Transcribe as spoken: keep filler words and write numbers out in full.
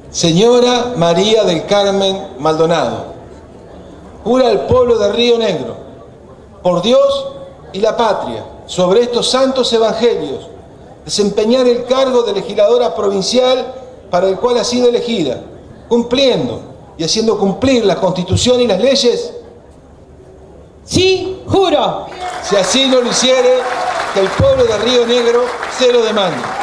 Señora María del Carmen Maldonado, jura al pueblo de Río Negro, por Dios y la patria, sobre estos santos evangelios, desempeñar el cargo de legisladora provincial para el cual ha sido elegida, cumpliendo y haciendo cumplir la Constitución y las leyes. Sí, juro. Si así no lo hiciere, que el pueblo de Río Negro se lo demande.